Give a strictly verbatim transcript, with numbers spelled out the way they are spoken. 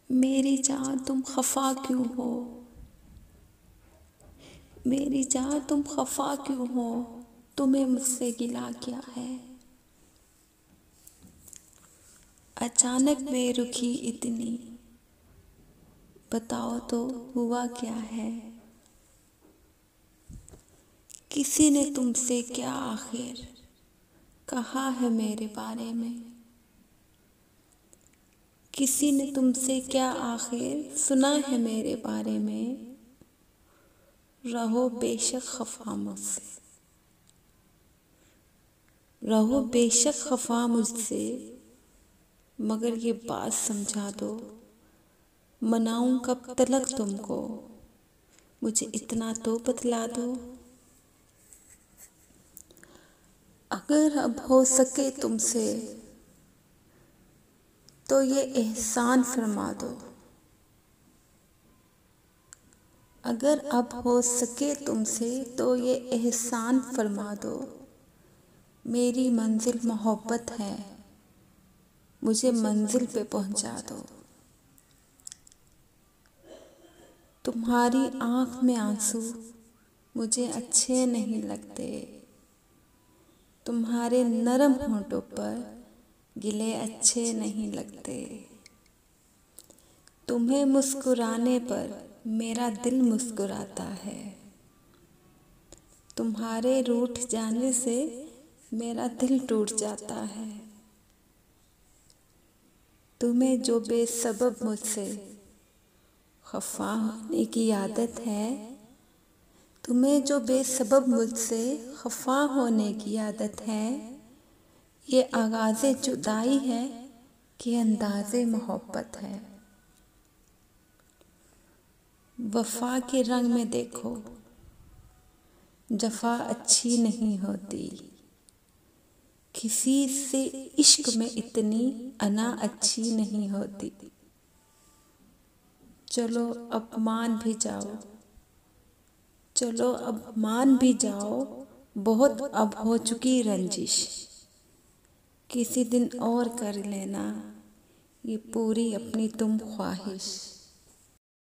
मेरी जान तुम खफा क्यों हो, मेरी जान तुम खफा क्यों हो, तुम्हें मुझसे गिला क्या है। अचानक बेरुखी इतनी, बताओ तो हुआ क्या है। किसी ने तुमसे क्या आखिर कहा है मेरे बारे में, किसी ने तुमसे क्या आखिर सुना है मेरे बारे में। रहो बेशक खफा मुझसे, रहो बेशक खफा मुझसे, मगर ये बात समझा दो, मनाऊं कब तलक तुमको, मुझे इतना तो बतला दो। अगर अब हो सके तुमसे तो ये एहसान फरमा दो, अगर अब हो सके तुमसे तो ये एहसान फरमा दो। मेरी मंजिल मोहब्बत है, मुझे मंजिल पे पहुंचा दो। तुम्हारी आँख में आंसू मुझे अच्छे नहीं लगते, तुम्हारे नरम होंठों पर गिले अच्छे नहीं लगते। तुम्हें मुस्कुराने पर मेरा दिल मुस्कुराता है, तुम्हारे रूठ जाने से मेरा दिल टूट जाता है। तुम्हें जो बेसबब मुझसे खफा होने की आदत है, तुम्हें जो बेसबब मुझसे खफा होने की आदत है, ये आगाज़े जुदाई है कि अंदाज़े मोहब्बत है। वफा के रंग में देखो, जफा अच्छी नहीं होती, किसी से इश्क में इतनी अना अच्छी नहीं होती। चलो अब मान भी जाओ, चलो अब मान भी जाओ, बहुत अब हो चुकी रंजिश, किसी दिन और कर लेना ये पूरी अपनी तुम ख्वाहिश।